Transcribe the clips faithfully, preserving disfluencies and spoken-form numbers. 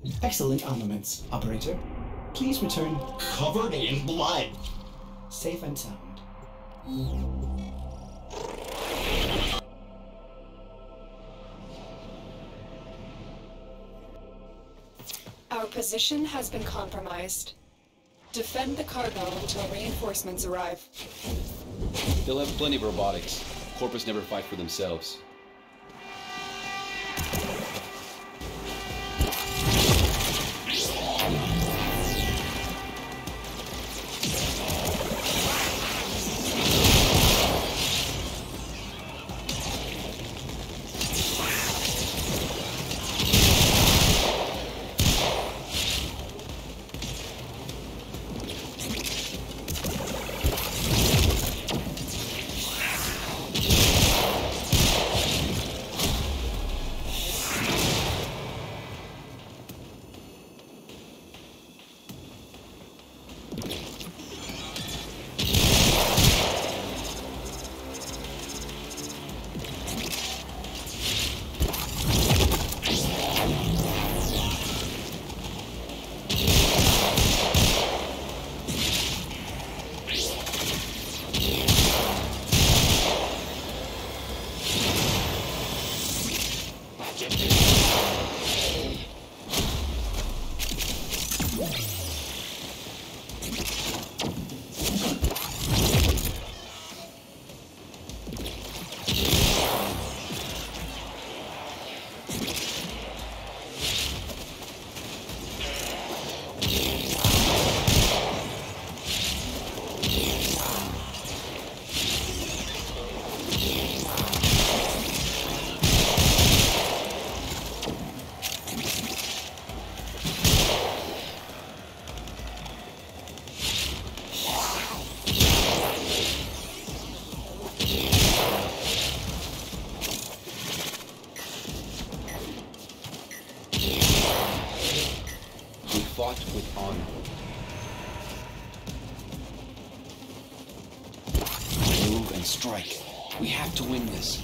Excellent armaments, operator. Please return Covered in blood. safe and sound. Our position has been compromised. Defend the cargo until reinforcements arrive. They'll have plenty of robotics. Corpus never fight for themselves. Fought with honor. Move and strike. We have to win this.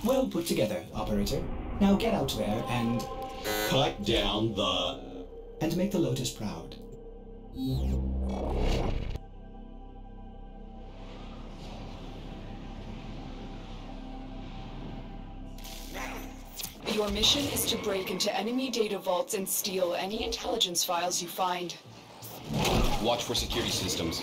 Well put together, operator. Now get out there and... Cut down the... and make the Lotus proud. Your mission is to break into enemy data vaults and steal any intelligence files you find. Watch for security systems.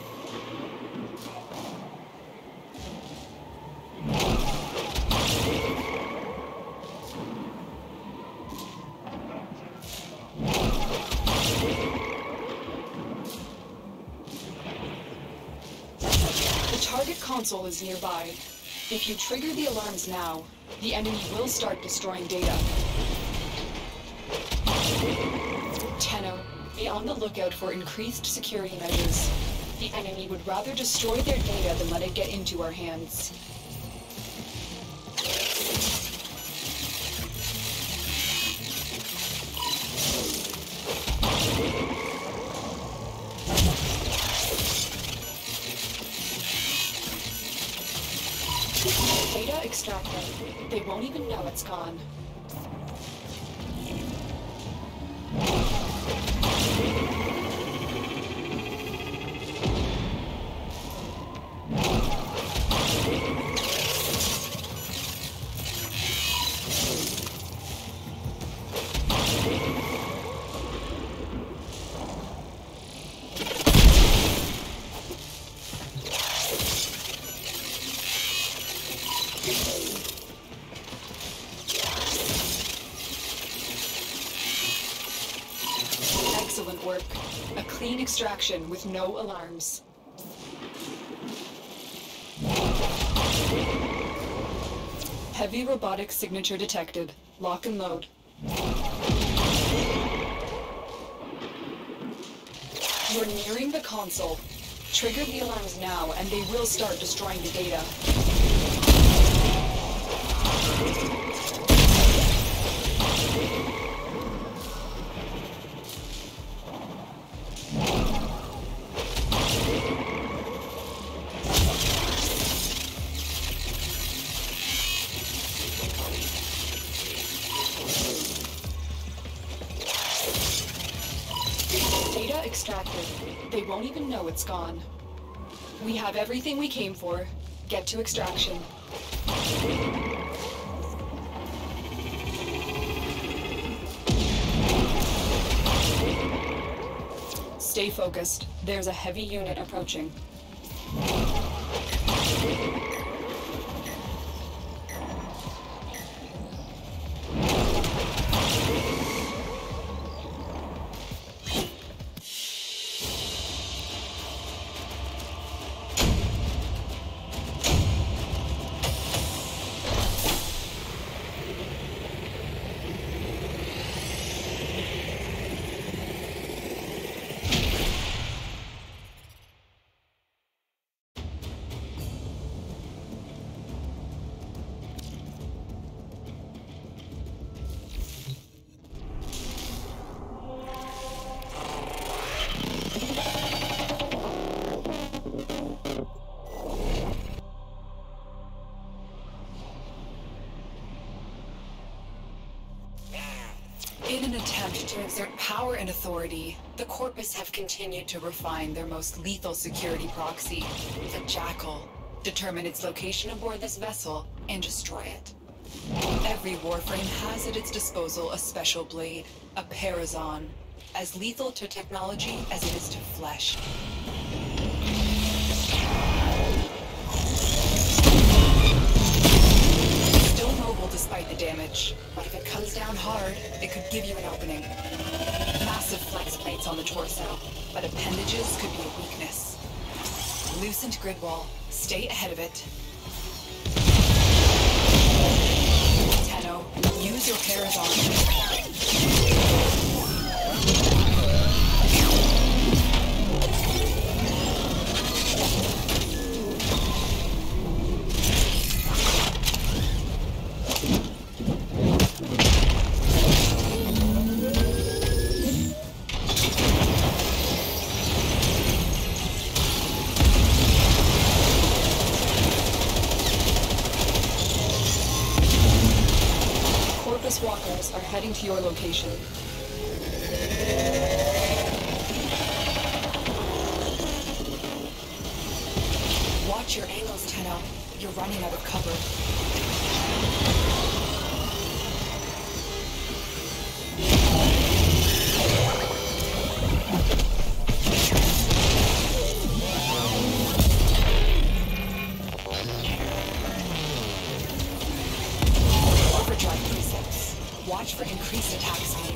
The target console is nearby. If you trigger the alarms now, the enemy will start destroying data. Tenno, be on the lookout for increased security measures. The enemy would rather destroy their data than let it get into our hands. Data extracted. They won't even know it's gone. Excellent work. A clean extraction with no alarms. Heavy robotic signature detected. Lock and load. You're nearing the console. Trigger the alarms now, and they will start destroying the data. Data extracted. They won't even know it's gone. We have everything we came for. Get to extraction. Stay focused. There's a heavy unit approaching. In an attempt to exert power and authority, the Corpus have continued to refine their most lethal security proxy, the Jackal, determine its location aboard this vessel, and destroy it. Every Warframe has at its disposal a special blade, a Parazon, as lethal to technology as it is to flesh. Still mobile despite the damage, but if it comes down hard, it could give you an opening. Massive flex plates on the torso, but appendages could be a weakness. Loosened grid wall. Stay ahead of it. Tenno, use your Parazon. Space walkers are heading to your location. Watch your angles, Tenno. You're running out of cover. Overdrive presets. Watch for increased attack speed.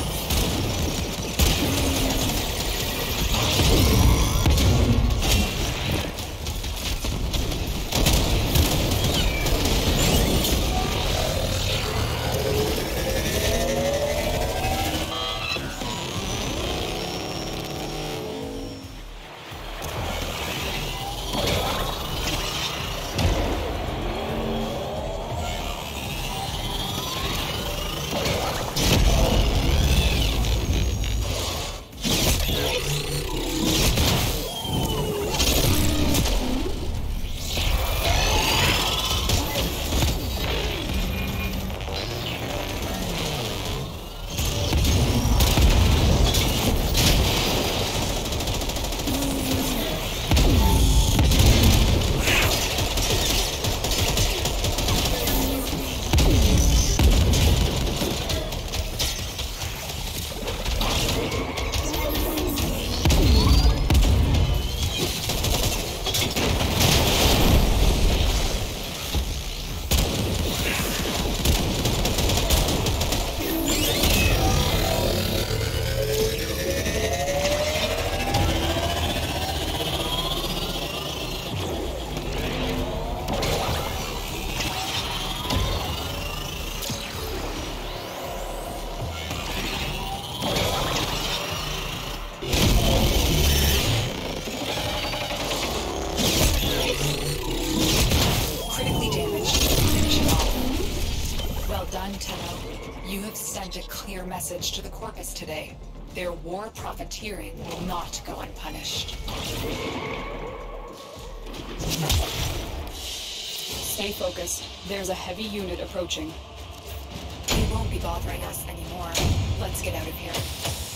You have sent a clear message to the Corpus today. Their war profiteering will not go unpunished. Stay focused. There's a heavy unit approaching. They won't be bothering us anymore. Let's get out of here.